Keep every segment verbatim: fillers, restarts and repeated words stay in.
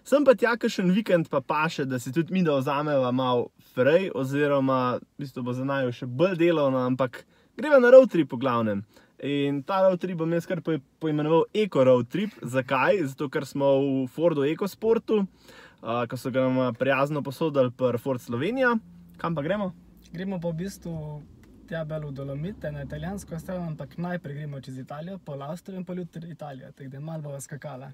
Sem pa tja kakšen vikend pa paše, da si tudi mi da vzameva malo frej, oziroma v bistvu bo za naju še bolj delovno, ampak greva na road trip v glavnem. In ta road trip bom jaz kar poimenoval Eko road trip. Zakaj? Zato, ker smo v Fordu EcoSportu, ko so ga nam prijazno posodili pri Ford Slovenija. Kam pa gremo? Gremo pa v bistvu tja bolj v Dolomite, na italijansko stran, ampak najprej gremo čez Italijo, pol Avstrijo in pol jutri Italijo, tako da malo bova skakala.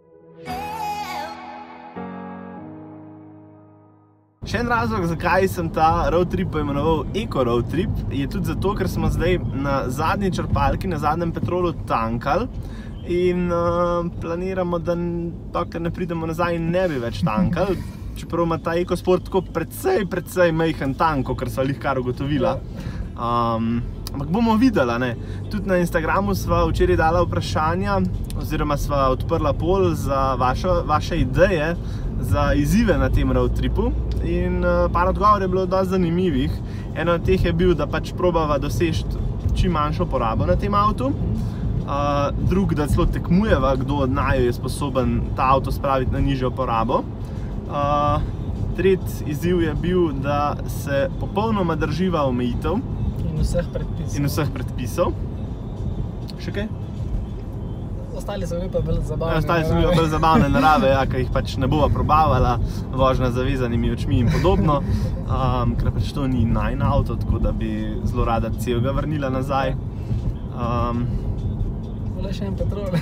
Še en razlog, zakaj sem ta road trip poimenoval Eko road trip, je tudi zato, ker smo zdaj na zadnji črpalki, na zadnjem Petrolu tankali in uh, planiramo, da dokler ne pridemo nazaj, ne bi več tankali. Čeprav ima ta EcoSport tako precej, precej majhen tank, kar sva lih kar ugotovila. Um, ampak bomo videla, ne. Tudi na Instagramu sva včeraj dala vprašanja, oziroma sva odprla poll za vašo, vaše ideje za izzive na tem road tripu. In uh, par odgovor je bilo dosti zanimivih. Eno od teh je bil, da pač probava doseči čim manjšo porabo na tem avtu. Uh, drug, da celo tekmujeva, kdo od naju je sposoben ta avto spraviti na nižjo porabo. Uh, tretji izziv je bil, da se popolnoma drživa omejitev. In vseh predpisov. In vseh predpisov. Še kaj? Ostali so bili pa bolj zabavne Ostali so bili pa bolj zabavne narave, ja, ker jih pač ne bova probavala, vožnja z zavezanimi očmi in podobno. Um, ker pač to ni najin avto, tako da bi zelo rada celega vrnila nazaj. Um, Le še en Petrol.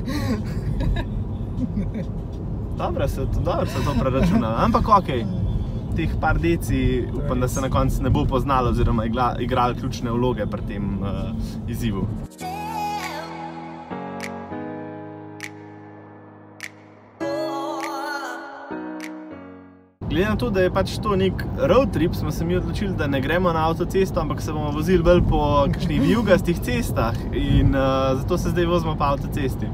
Dobro se to, dobro se to preračuna, ampak okej. Teh par deci upam, da se na koncu ne bo poznalo oziroma igrali ključne vloge pri tem uh, izzivu. Glede na to, da je pač to nek road trip, smo se mi odločili, da ne gremo na avtocesto, ampak se bomo vozili bolj po kakšnih vijugastih cestah in uh, zato se zdaj vozimo po avtocesti.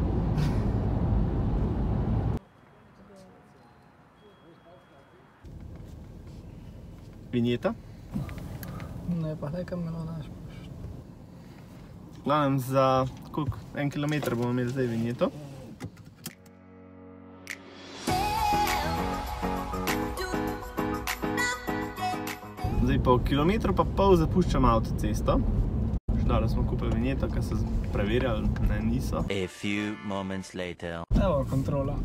Vinjeta. Ne, pa hej, kam me daš. V glavnem za koliko, en kilometer bomo imeli zdaj vinjeto. Zdaj po kilometru pa pol zapuščam avtocesto. Še dobro smo kupili vinjeto, ker so preverjali, ne, niso. A few moments later. Evo, kontrola.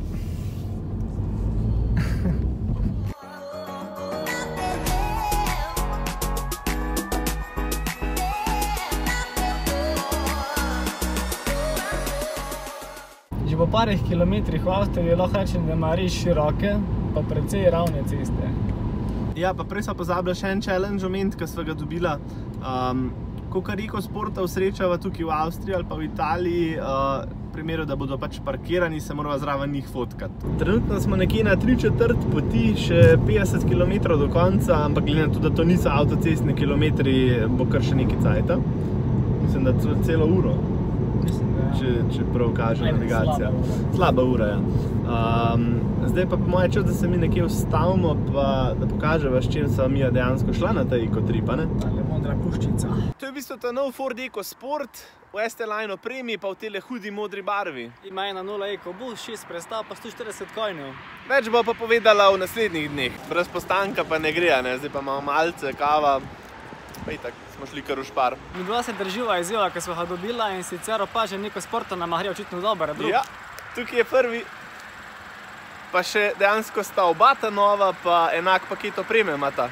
Že po parih kilometrih v Avstriji lahko rečem, da ima res široke, pa precej ravne ceste. Ja, pa prej sva pozabila še en challenge omeniti, ki sva ga dobila. Um, Kakor EcoSporta srečava tukaj v Avstriji ali pa v Italiji, uh, v primeru, da bodo pač parkirani, se morava zraven njih fotkati. Trenutno smo nekje na tri četrt poti, še petdeset kilometrov do konca, ampak glede na to, da to niso avtocestni kilometri, bo kar še nekaj cajta. Mislim, da celo uro. Če, če prav kaže navigacija. Slaba ura, ja. Um, zdaj pa po moje čas, da se mi nekje ustavimo, pa da pokaževa, s čim sva mi dejansko šla na ta Eco-trip, ne? Tale modra puščica. To je v bistvu ta nov Ford EcoSport, v S-Line opremi, pa v tele hudi modri barvi. Ima ena nula EcoBoost, šest prestav, pa sto štirideset konjev. Več bo pa povedala v naslednjih dneh. Brez postanka pa ne gre, ne? Zdaj pa imamo malce, kava. Pa itak, smo šli kar v špar. Mi dva se drživa izziva, ki smo ga dobila in sicer opažen EcoSporta nama gre očitno dober, drug. Ja, tukaj je prvi. Pa še dejansko sta oba ta nova, pa enak paket opreme imata.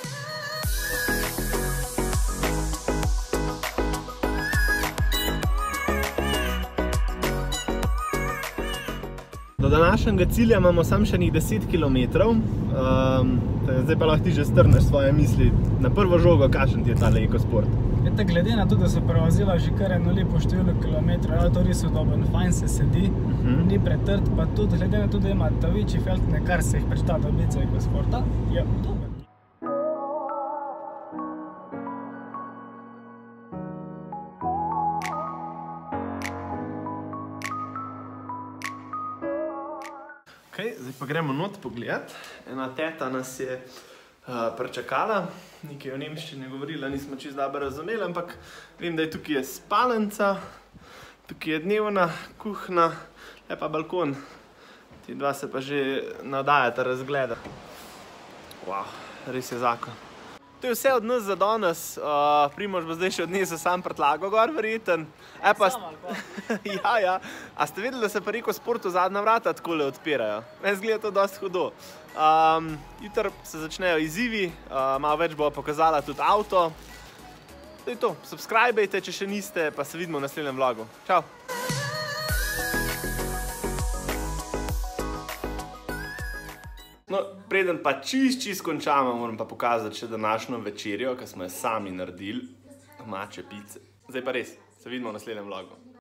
Do današnjega cilja imamo samo še nekaj deset kilometrov, um, zdaj pa lahko ti že strneš svoje misli na prvo žogo, kakšen ti je tale EcoSport. Eto, glede na to, da se prevozila že kar eno lepo število kilometrov, je to res udoben, fajn se sedi, uh-huh. Ni pretrd, pa tudi glede na to, da ima ta večji feltne, kar se jih prečta dobica EcoSporta, je udoben. Okay, zdaj pa gremo not pogledat. Ena teta nas je uh, pričakala, nekaj o nemščini govorila, nismo čisto dobro razumeli, ampak vem, da je tukaj je spalnica, tukaj je dnevna kuhna, lepa balkon, Ti dva se pa že navdajata razgleda. Wow, res je zakon. To je vse od nas za danes. Uh, Primož bo zdaj še odnesel sam prtlago gor, verjeten. E, pa... Sam ali pa? ja, ja. A ste vedeli, da se pa Reko Sportu zadnja vrata takole odpirajo? Meni zgleda to dosti hudo. Um, jutri se začnejo izzivi, uh, malo več bo pokazala tudi avto. To je to. Subscribejte, če še niste, pa se vidimo v naslednjem vlogu. Čau! No, preden pa čist, čist končamo, moram pa pokazati še današnjo večerjo, ki smo jo sami naredili. Domače pice. Zdaj pa res, se vidimo v naslednjem vlogu.